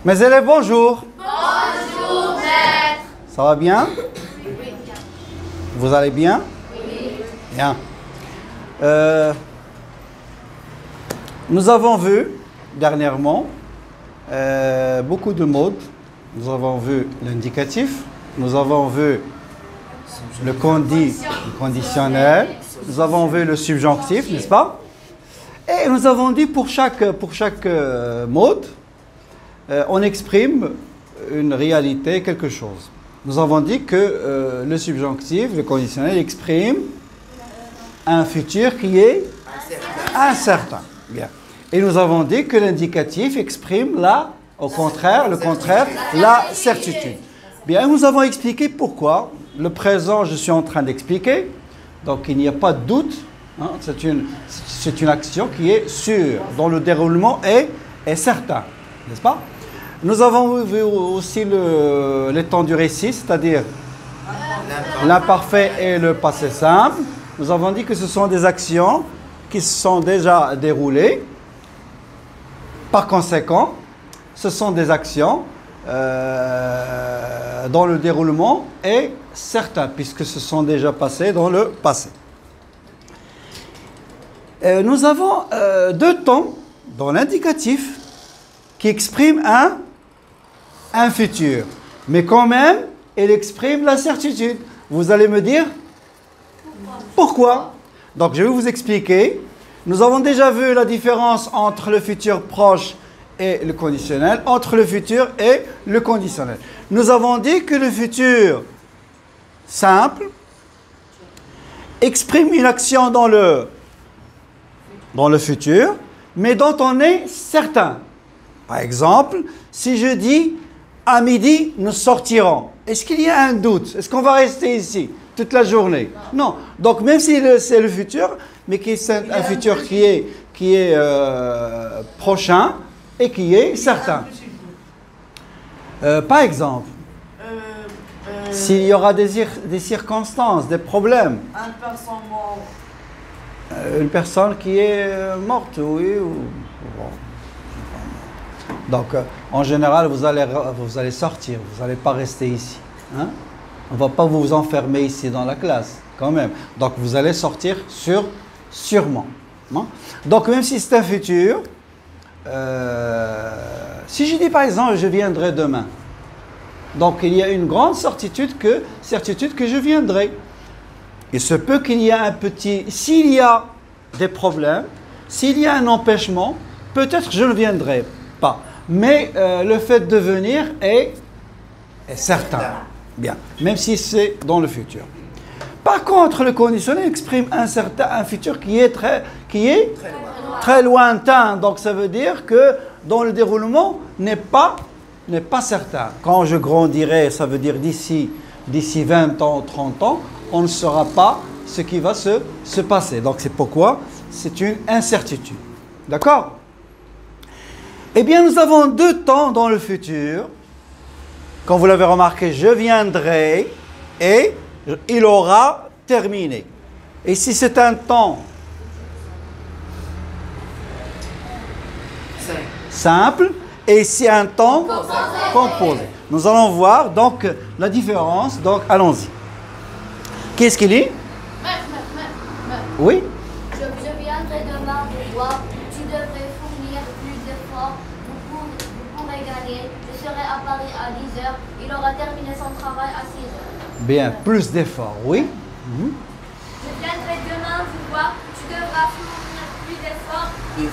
Mes élèves, bonjour. Bonjour, maître. Ça va bien? Oui. Vous allez bien? Oui. Bien. Nous avons vu dernièrement beaucoup de mots. Nous avons vu l'indicatif, nous avons vu le conditionnel, nous avons vu le subjonctif, n'est-ce pas? Et nous avons dit pour chaque mot, on exprime une réalité, quelque chose. Nous avons dit que le subjonctif, le conditionnel, exprime un futur qui est incertain. Bien. Et nous avons dit que l'indicatif exprime au contraire, la certitude. Bien, nous avons expliqué pourquoi. Le présent, je suis en train d'expliquer. Donc, il n'y a pas de doute. Hein, c'est une action qui est sûre, dont le déroulement est certain. N'est-ce pas? Nous avons vu aussi les temps du récit, c'est-à-dire l'imparfait et le passé simple. Nous avons dit que ce sont des actions qui se sont déjà déroulées. Par conséquent, ce sont des actions dont le déroulement est certain, puisque ce sont déjà passées dans le passé. Nous avons deux temps dans l'indicatif qui expriment un futur. Mais quand même, il exprime la certitude. Vous allez me dire pourquoi? Donc, je vais vous expliquer. Nous avons déjà vu la différence entre le futur proche et le conditionnel, entre le futur et le conditionnel. Nous avons dit que le futur simple exprime une action dans le futur, mais dont on est certain. Par exemple, si je dis « à midi, nous sortirons », est-ce qu'il y a un doute? Est-ce qu'on va rester ici toute la journée? Non. Donc, même si c'est le futur, mais qui est un futur qui est prochain et qui est certain. Par exemple, s'il y aura des circonstances, des problèmes. Une personne qui est morte, oui. Donc, en général, vous allez sortir, vous n'allez pas rester ici. Hein? On ne va pas vous enfermer ici dans la classe, quand même. Donc, vous allez sortir sûrement. Hein? Donc, même si c'est un futur, si je dis par exemple, je viendrai demain. Donc, il y a une grande certitude que je viendrai. Il se peut qu'il y ait s'il y a des problèmes, s'il y a un empêchement, peut-être je ne viendrai pas. Mais le fait de venir est certain. Bien, même si c'est dans le futur. Par contre, le conditionnel exprime un futur qui est très lointain. Donc, ça veut dire que dans le déroulement n'est pas certain. Quand je grandirai, ça veut dire d'ici 20 ans, 30 ans, on ne saura pas ce qui va se passer. Donc, c'est pourquoi c'est une incertitude. D'accord? Eh bien, nous avons deux temps dans le futur. Quand vous l'avez remarqué, je viendrai et il aura terminé. Et si c'est un temps simple, et si un temps composé. Nous allons voir donc la différence. Donc, allons-y. Qu'est-ce qu'il dit? Oui? Je viendrai demain vous voir. Tu devrais fournir plus d'efforts. Vous pourrez gagner. Je serai à Paris à 10 h. Il aura terminé son travail à 6 h. Bien, plus d'efforts, oui. Je viendrai demain vous voir. Tu devras fournir plus d'efforts.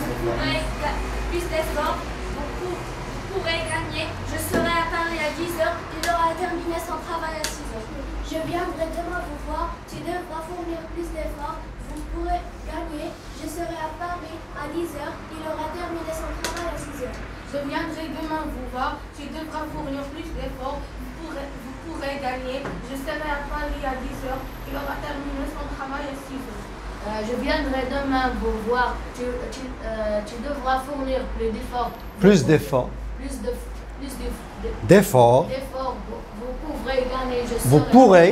Vous pourrez gagner. Je serai à Paris à 10 h. Il aura terminé son travail à 6 h. Je viendrai demain vous voir. Tu devras fournir plus d'efforts. Vous pourrez gagner. Je serai à Paris à 10 h. Il aura terminé son travail à 6 h. Je viendrai demain vous voir. Tu devras fournir plus d'efforts. Vous pourrez gagner. Je serai à Paris à 10 h. Il aura terminé son travail à 6 h. Je viendrai demain vous voir. Tu devras fournir plus d'efforts. Plus d'efforts. D'efforts. Vous pourrez gagner. Vous pourrez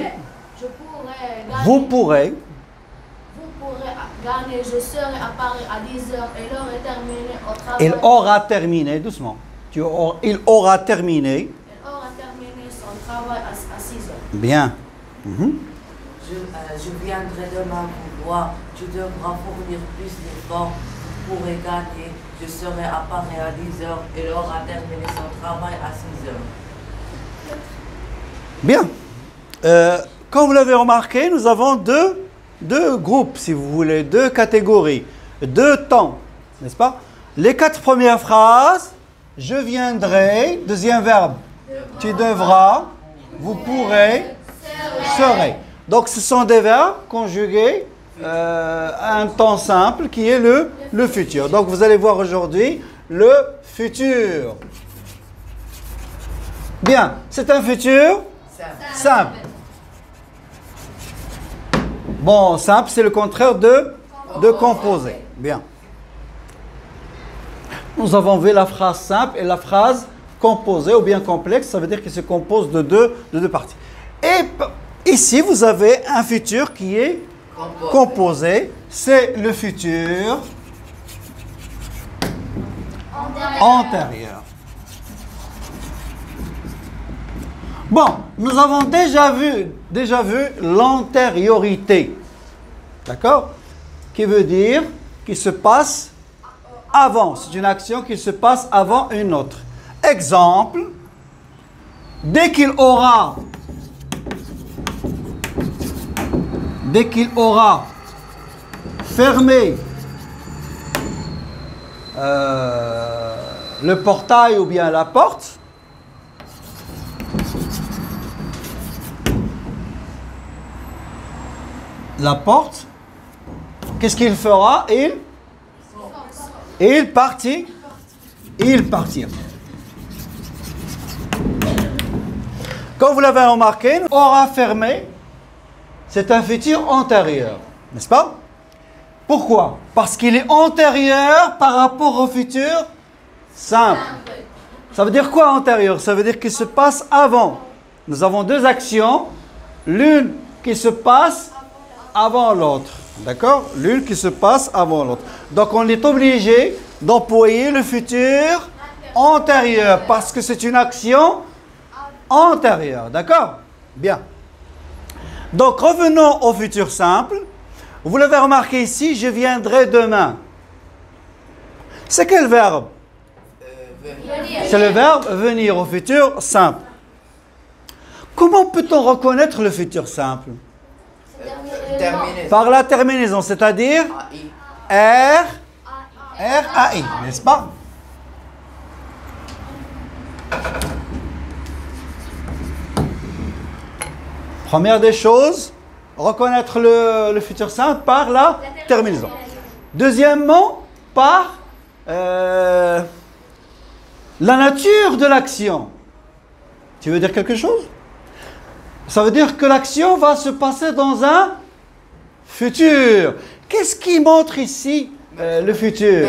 gagner. Je serai à Paris à 10 h. Il aura terminé au travail. Il aura terminé, doucement. Il aura terminé. Il aura terminé son travail à 6 heures. Bien. Mhm. Je viendrai demain vous voir. Tu devras fournir plus d'efforts. Vous pourrez gagner. Je serai à Paris à 10 heures. Il aura terminé son travail à 6 heures. Bien. Comme vous l'avez remarqué, nous avons deux groupes, si vous voulez, deux catégories, deux temps, n'est-ce pas? Les 4 premières phrases, je viendrai, deuxième verbe, tu devras, vous pourrez, serez. Donc ce sont des verbes conjugués à un temps simple qui est le futur. Donc vous allez voir aujourd'hui le futur. Bien, c'est un futur simple. Bon, simple, c'est le contraire de composé. Bien. Nous avons vu la phrase simple et la phrase composée ou bien complexe. Ça veut dire qu'il se compose de deux parties. Et ici, vous avez un futur qui est composé. C'est le futur antérieur. Bon, nous avons déjà vu l'antériorité. D'accord? Qui veut dire qu'il se passe avant. C'est une action qui se passe avant une autre. Exemple, dès qu'il aura fermé le portail ou bien la porte, qu'est-ce qu'il fera? Il partira. Comme vous l'avez remarqué, aura fermé, c'est un futur antérieur, n'est-ce pas? Pourquoi? Parce qu'il est antérieur par rapport au futur simple. Ça veut dire quoi antérieur? Ça veut dire qu'il se passe avant. Nous avons deux actions, l'une qui se passe avant l'autre. D'accord? L'une qui se passe avant l'autre. Donc on est obligé d'employer le futur antérieur parce que c'est une action antérieure. D'accord? Bien. Donc revenons au futur simple. Vous l'avez remarqué ici, je viendrai demain. C'est quel verbe? C'est le verbe venir au futur simple. Comment peut-on reconnaître le futur simple? Par la terminaison, c'est-à-dire R-A-I, n'est-ce pas? Première des choses, reconnaître le futur simple par la terminaison. Deuxièmement, par la nature de l'action. Tu veux dire quelque chose? Ça veut dire que l'action va se passer dans un futur. Qu'est-ce qui montre ici le futur?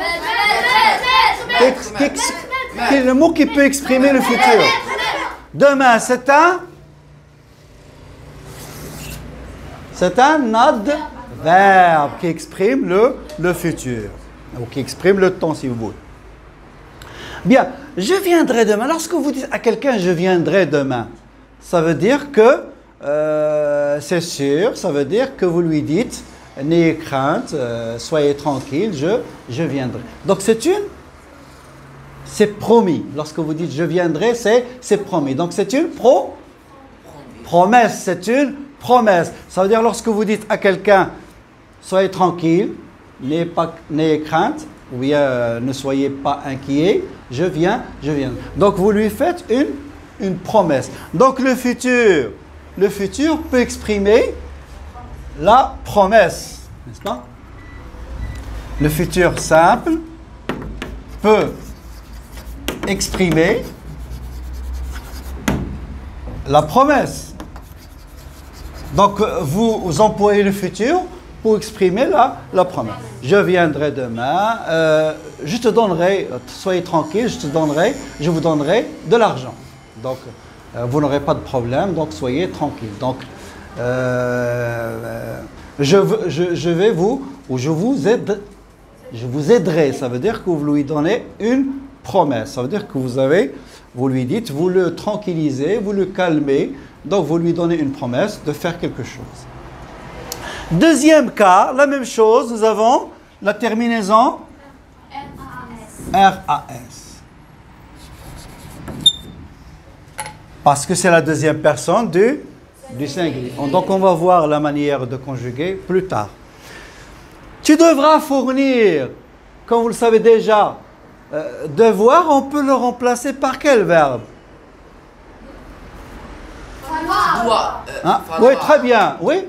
Quel est le mot qui peut exprimer le futur? Demain, c'est un adverbe qui exprime le futur. Ou qui exprime le temps, si vous voulez. Bien, je viendrai demain. Lorsque vous dites à quelqu'un « je viendrai demain », ça veut dire que c'est sûr, ça veut dire que vous lui dites « n'ayez crainte, soyez tranquille, je viendrai ». Donc c'est promis. Lorsque vous dites « je viendrai », c'est promis. Donc c'est une promesse, c'est une promesse. Ça veut dire lorsque vous dites à quelqu'un « soyez tranquille, n'ayez crainte », ou bien ne soyez pas inquiet, je viens. Donc vous lui faites une promesse. Donc le futur peut exprimer la promesse, n'est-ce pas? Le futur simple peut exprimer la promesse. Donc vous employez le futur pour exprimer la promesse. Je viendrai demain, je te donnerai, soyez tranquille, je vous donnerai de l'argent. Donc, vous n'aurez pas de problème, donc soyez tranquille. Donc, je vous aiderai. Ça veut dire que vous lui donnez une promesse. Ça veut dire que vous lui dites, vous le tranquillisez, vous le calmez, donc vous lui donnez une promesse de faire quelque chose. Deuxième cas, la même chose, nous avons la terminaison RAS. Parce que c'est la deuxième personne du singulier. Donc on va voir la manière de conjuguer plus tard. Tu devras fournir, comme vous le savez déjà, devoir, on peut le remplacer par quel verbe? Doit. Hein? Oui, très bien. Oui.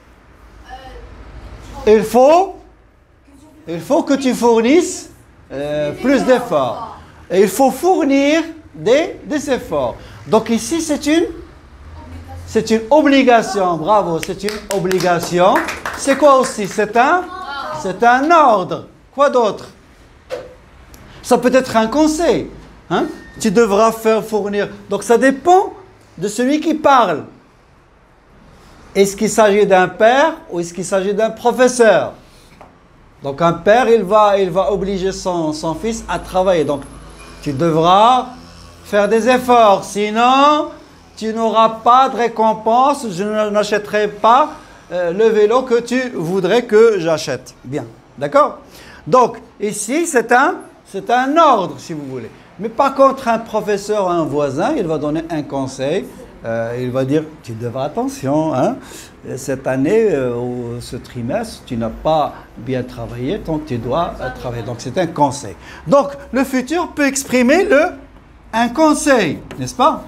Il faut que tu fournisses plus d'efforts. Et il faut fournir des efforts. Donc ici, c'est une obligation. Bravo, c'est une obligation. C'est quoi aussi? C'est un ordre. Quoi d'autre? Ça peut être un conseil. Hein? Tu devras fournir. Donc ça dépend de celui qui parle. Est-ce qu'il s'agit d'un père ou est-ce qu'il s'agit d'un professeur? Donc un père, il va obliger son fils à travailler. Donc tu devras faire des efforts. Sinon, tu n'auras pas de récompense. Je n'achèterai pas le vélo que tu voudrais que j'achète. Bien, d'accord? Donc ici, c'est un ordre, si vous voulez. Mais par contre, un professeur ou un voisin, il va donner un conseil. Il va dire, tu devras attention, hein, cette année ou ce trimestre, tu n'as pas bien travaillé, donc tu dois travailler. Donc c'est un conseil. Donc le futur peut exprimer un conseil, n'est-ce pas?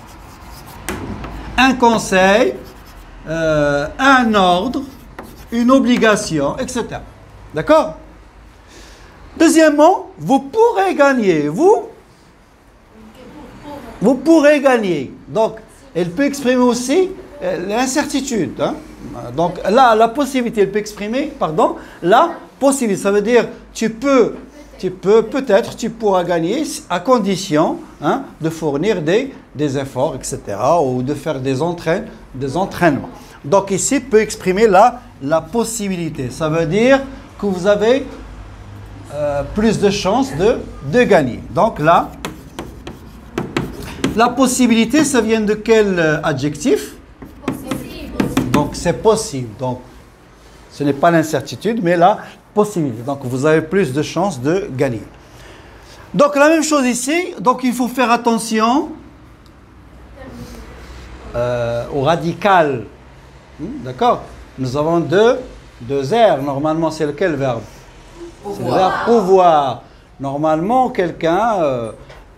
Un conseil, un ordre, une obligation, etc. D'accord? Deuxièmement, vous pourrez gagner. Vous pourrez gagner. Donc, elle peut exprimer aussi l'incertitude. Hein? Donc, là, la possibilité, elle peut exprimer, la possibilité. Ça veut dire, peut-être, tu pourras gagner à condition de fournir des efforts, etc. ou de faire des entraînements. Donc, ici, peut exprimer la possibilité. Ça veut dire que vous avez plus de chances de gagner. Donc, là, la possibilité, ça vient de quel adjectif? Possible. Donc, c'est possible. Donc, ce n'est pas l'incertitude, mais la possibilité. Donc, vous avez plus de chances de gagner. Donc, la même chose ici. Donc, il faut faire attention au radical. D'accord? Nous avons deux R. Normalement, c'est lequel verbe? C'est le verbe pouvoir. Normalement, quelqu'un...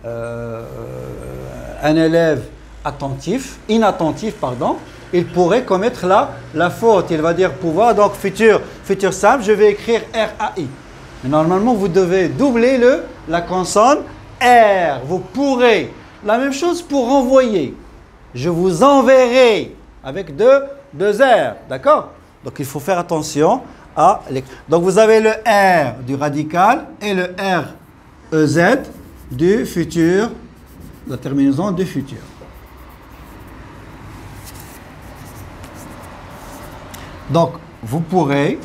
un élève inattentif, il pourrait commettre la faute. Il va dire pouvoir, donc futur simple, je vais écrire R-A-I. Mais normalement, vous devez doubler la consonne R. Vous pourrez. La même chose pour envoyer. Je vous enverrai avec deux R. D'accord? Donc, il faut faire attention à l'écriture. Donc, vous avez le R du radical et le R-E-Z du futur. La terminaison du futur. Donc, vous pourrez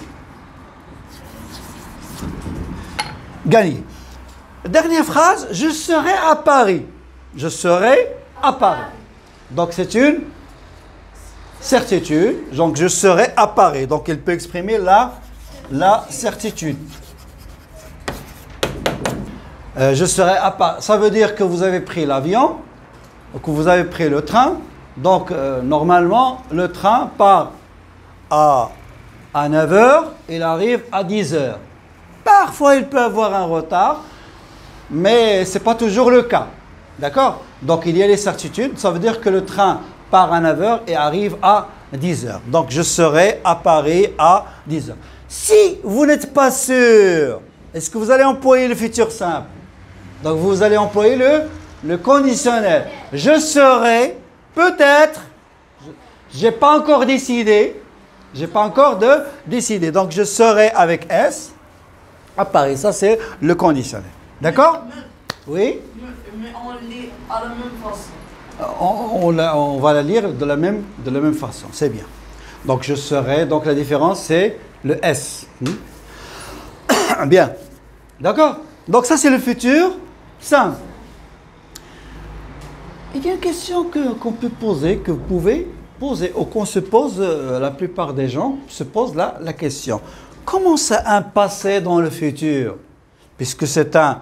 gagner. Dernière phrase, je serai à Paris. Je serai à Paris. Donc, c'est une certitude. Donc, je serai à Paris. Donc, il peut exprimer la certitude. Je serai à Paris. Ça veut dire que vous avez pris l'avion, que vous avez pris le train. Donc, normalement, le train part à 9 h, il arrive à 10 h. Parfois, il peut avoir un retard, mais ce n'est pas toujours le cas. D'accord? Donc, il y a les certitudes. Ça veut dire que le train part à 9 h et arrive à 10 h. Donc, je serai à Paris à 10 h. Si vous n'êtes pas sûr, est-ce que vous allez employer le futur simple? Donc, vous allez employer le conditionnel. Je serai, peut-être, je n'ai pas encore décidé. Je n'ai pas encore décidé. Donc, je serai avec S à Paris. Ça, c'est le conditionnel. D'accord? Oui? Mais on lit à la même façon. On va la lire de la même façon. C'est bien. Donc, je serai. Donc, la différence, c'est le S. Bien. D'accord? Donc, ça, c'est le futur simple. Il y a une question qu'on peut poser, que vous pouvez poser, ou qu'on se pose, la plupart des gens se posent la question. Comment ça un passé dans le futur? Puisque c'est un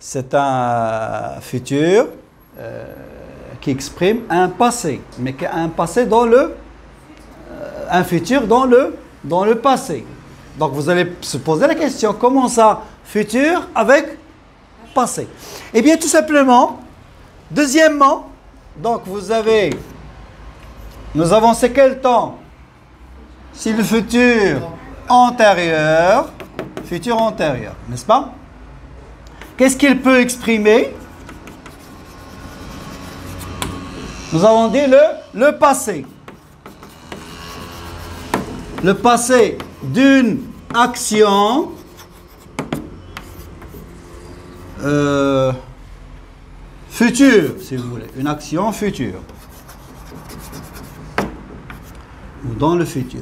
futur qui exprime un passé, mais un passé dans le... un futur dans le passé. Donc vous allez se poser la question, comment ça, futur avec passé? Eh bien tout simplement, deuxièmement, donc nous avons c'est quel temps? Si le futur antérieur, n'est-ce pas? Qu'est-ce qu'il peut exprimer? Nous avons dit le passé. Le passé d'une action future, si vous voulez. Une action future. Ou dans le futur.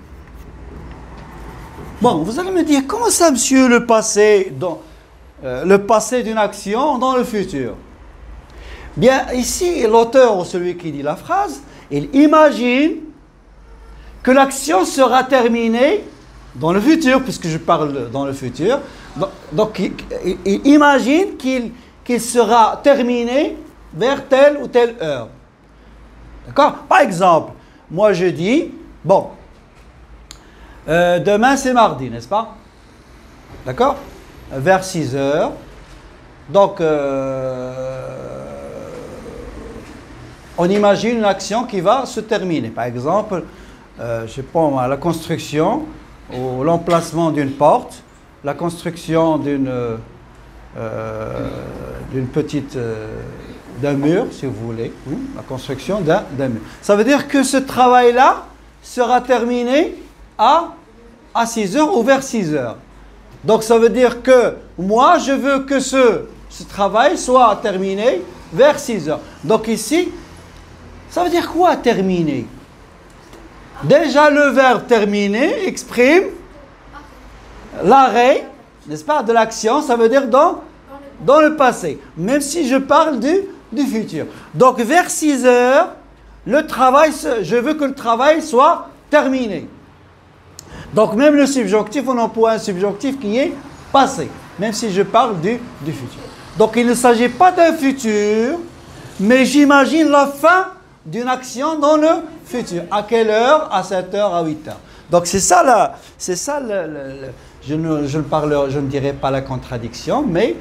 Bon, vous allez me dire, comment ça, monsieur, le passé d'une action dans le futur? Bien, ici, l'auteur ou celui qui dit la phrase, il imagine que l'action sera terminée dans le futur, puisque je parle dans le futur. Donc, il imagine qu'il sera terminé vers telle ou telle heure. D'accord? Par exemple, moi je dis, bon, demain c'est mardi, n'est-ce pas? D'accord? Vers 6 heures. Donc, on imagine une action qui va se terminer. Par exemple, je sais pas, la construction ou l'emplacement d'une porte, la construction d'un mur, si vous voulez, la construction d'un mur. Ça veut dire que ce travail-là sera terminé à 6 heures ou vers 6 heures. Donc ça veut dire que moi, je veux que ce travail soit terminé vers 6 heures. Donc ici, ça veut dire quoi terminer? Déjà le verbe terminer exprime l'arrêt, n'est-ce pas, de l'action, ça veut dire dans le passé, même si je parle du futur. Donc vers 6 heures, je veux que le travail soit terminé. Donc même le subjonctif, on emploie un subjonctif qui est passé, même si je parle du futur. Donc il ne s'agit pas d'un futur, mais j'imagine la fin d'une action dans le futur. À quelle heure? À 7 heures, à 8 heures. Donc c'est ça, je ne dirai pas la contradiction, mais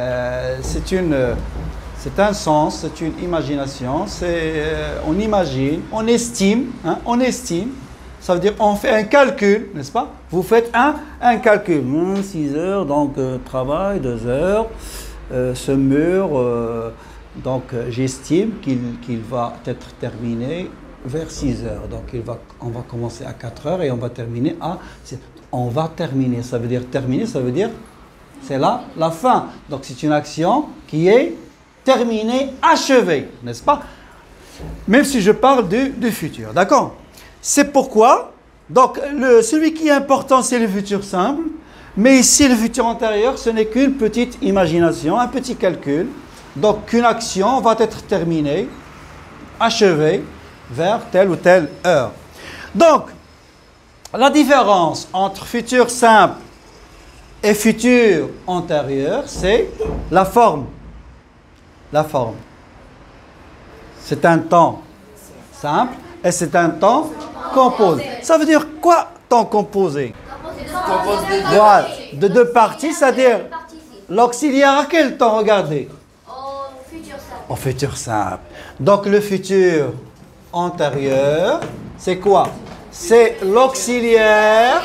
c'est un sens, c'est une imagination, on imagine, on estime, ça veut dire on fait un calcul, n'est-ce pas? Vous faites un calcul, 6 heures, donc travail, 2 heures, ce mur, donc j'estime qu'il va être terminé vers 6 heures. Donc on va commencer à 4 heures et on va terminer à... On va terminer, ça veut dire terminer, ça veut dire c'est la fin. Donc c'est une action qui est terminée, achevée, n'est-ce pas? Même si je parle du futur, d'accord? C'est pourquoi, donc celui qui est important c'est le futur simple, mais ici le futur antérieur ce n'est qu'une petite imagination, un petit calcul. Donc qu'une action va être terminée, achevée vers telle ou telle heure. Donc la différence entre futur simple et futur antérieur, c'est la forme. La forme. C'est un temps simple et c'est un temps composé. Ça veut dire quoi, temps composé? Voilà, de deux parties, c'est-à-dire l'auxiliaire à quel temps? Regardez. Au futur simple. Donc le futur antérieur, c'est quoi? C'est l'auxiliaire.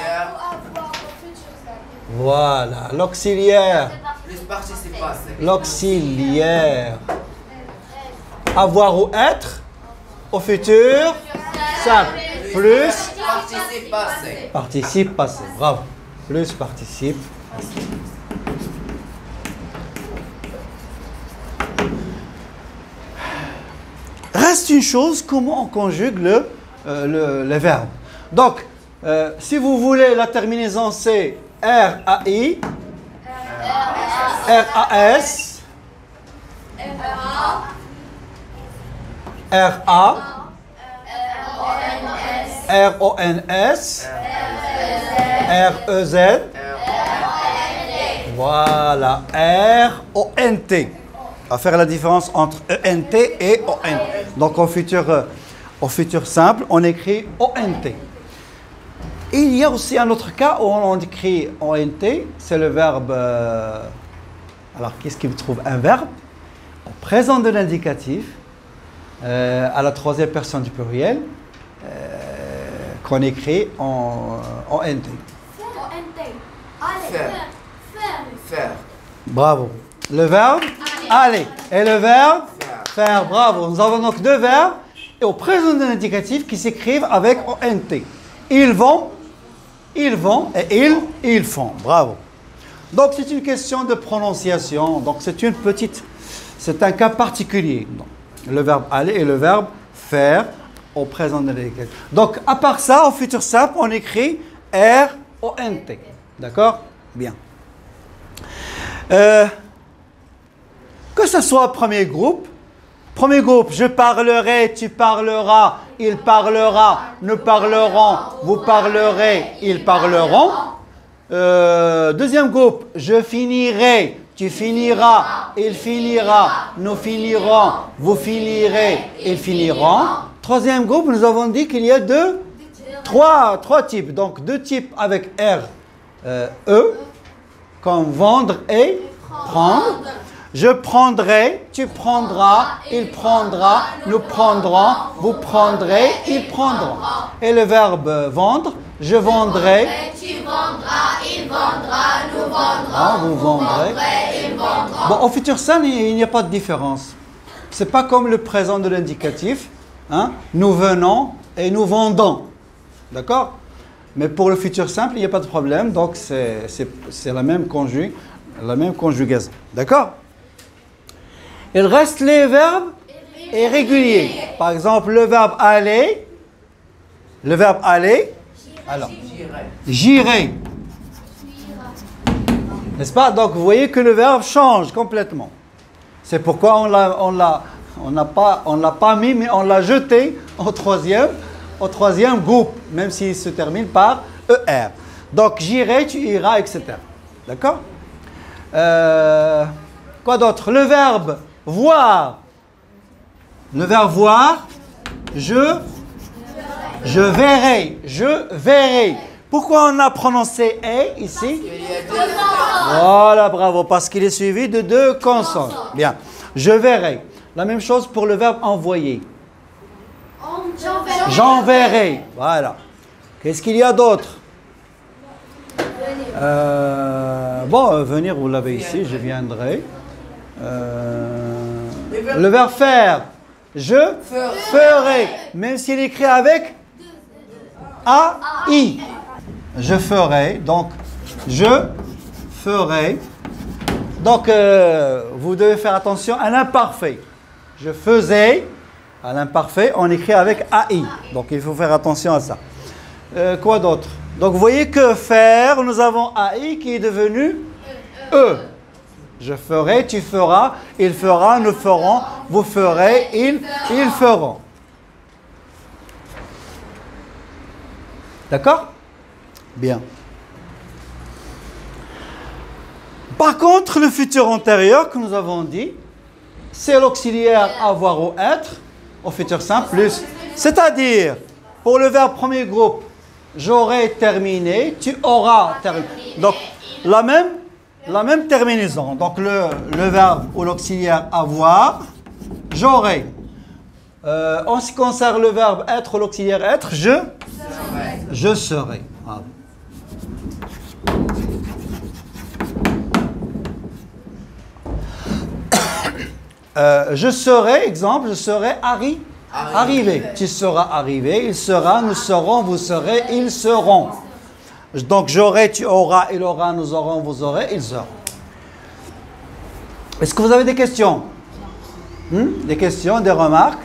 Voilà, l'auxiliaire. L'auxiliaire. Avoir ou être au futur simple. Plus participe passé. Participe passé. Bravo. Plus participe passé. Reste une chose, comment on conjugue le verbe. Donc, si vous voulez, la terminaison c'est RAI, RAS, R-A, R-O-N-S, R-E-Z, voilà, R-O-N-T. On va faire la différence entre E-N-T et O-N. Donc au futur simple, on écrit O-N-T. Il y a aussi un autre cas où on écrit O-N-T, c'est le verbe... alors, qu'est-ce qui me trouve un verbe au présent de l'indicatif, à la troisième personne du pluriel, qu'on écrit en O-N-T. Allez, faire. Bravo. Le verbe aller. Et le verbe faire. Bravo. Nous avons donc deux verbes et au présent de l'indicatif qui s'écrivent avec ONT. Ils vont et ils font. Bravo. Donc c'est une question de prononciation. Donc c'est un cas particulier. Donc, le verbe aller et le verbe faire au présent de l'indicatif. Donc à part ça, au futur simple, on écrit R-O-N-T. D'accord? Bien. Que ce soit premier groupe, je parlerai, tu parleras, il parlera, nous parlerons, vous parlerez, ils parleront. Deuxième groupe, je finirai, tu finiras, il finira, nous finirons, vous finirez, ils finiront. Troisième groupe, nous avons dit qu'il y a trois types. Donc deux types avec R, E, comme vendre et prendre. Je prendrai, tu prendras, il prendra, nous prendrons, vous prendrez, ils prendront. Et le verbe vendre, je vendrai, Tu vendras, il vendra, nous vendrons, vous vendrez, ils vendront. Bon, au futur simple, il n'y a pas de différence. C'est pas comme le présent de l'indicatif. Hein? Nous venons et nous vendons. D'accord? Mais pour le futur simple, il n'y a pas de problème. Donc, c'est la même conjugaison. D'accord? Il reste les verbes irréguliers. Par exemple, le verbe aller. Alors, j'irai. N'est-ce pas? Donc, vous voyez que le verbe change complètement. C'est pourquoi on l'a pas mis, mais on l'a jeté au troisième groupe, même s'il se termine par ER. Donc, j'irai, tu iras, etc. D'accord? Quoi d'autre? Le verbe voir. Le verbe voir, je verrai. Pourquoi on a prononcé « et » ici? Voilà, bravo, parce qu'il est suivi de deux consonnes. Bien, je verrai. La même chose pour le verbe envoyer. J'enverrai. Voilà. Qu'est-ce qu'il y a d'autre? Venir, vous l'avez ici, je viendrai. Le verbe faire. Je ferai. Même s'il est écrit avec A-I. Je ferai. Donc, je ferai. Donc, vous devez faire attention à l'imparfait. Je faisais. À l'imparfait, on écrit avec AI. Donc, il faut faire attention à ça. Quoi d'autre? Donc, vous voyez que faire, nous avons AI qui est devenu E. Je ferai, tu feras, il fera, nous ferons, vous ferez, ils feront. D'accord? Bien. Par contre, le futur antérieur que nous avons dit, c'est l'auxiliaire avoir ou être, au futur simple plus. C'est-à-dire, pour le verbe premier groupe, j'aurai terminé, tu auras terminé. Donc, la même terminaison. Donc, le verbe ou l'auxiliaire avoir, j'aurai. En ce qui concerne le verbe être ou l'auxiliaire être, je serai. Voilà. Je serai, exemple, je serai arrivé. Tu seras arrivé, il sera, nous serons, vous serez, ils seront. Donc j'aurai, tu auras, il aura, nous aurons, vous aurez, ils seront. Est-ce que vous avez des questions? Des questions, des remarques?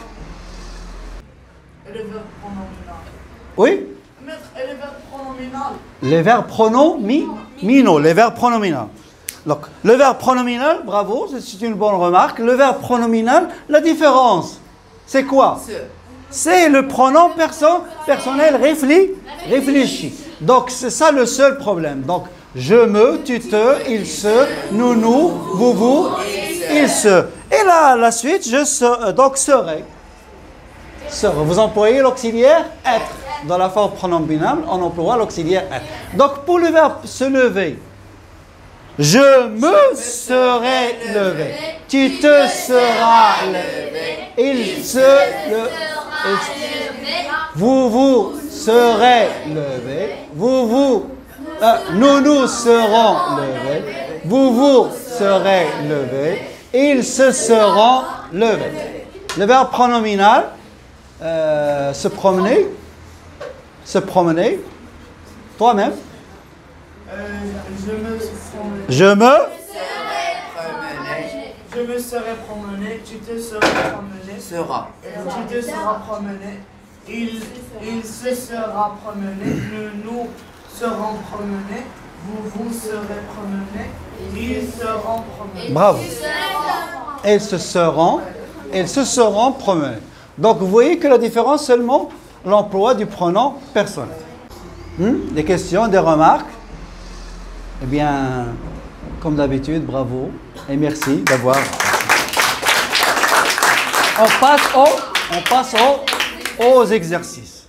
Et le verbe pronominal? Oui? Maître, et le verbe pronominal? Les verbes pronominaux, les verbes pronominaux. Donc, le verbe pronominal, bravo, c'est une bonne remarque. Le verbe pronominal, la différence, c'est quoi? C'est le pronom personnel réfléchi. Donc, c'est ça le seul problème. Donc, je me, tu te, il se, nous, vous, il se. Et là, la suite, je serai. Donc, serai. Vous employez l'auxiliaire être. Dans la forme pronominale, on emploie l'auxiliaire être. Donc, pour le verbe se lever, je me serai levé. Tu te seras levé. Il se vous serez levé. Nous serons levés. Vous serez levés. Ils se seront levés. Le verbe pronominal, se promener. Se promener. Toi-même. Je me serai promené. Tu te seras promené. Tu te seras promené. Il se sera promené. Nous serons promenés. Vous serez promenés. Ils seront promenés. Bravo. Elles se seront promenées. Donc vous voyez que la différence seulement l'emploi du pronom personnel. Des questions, des remarques? Eh bien, comme d'habitude, bravo et merci d'avoir. On passe aux exercices.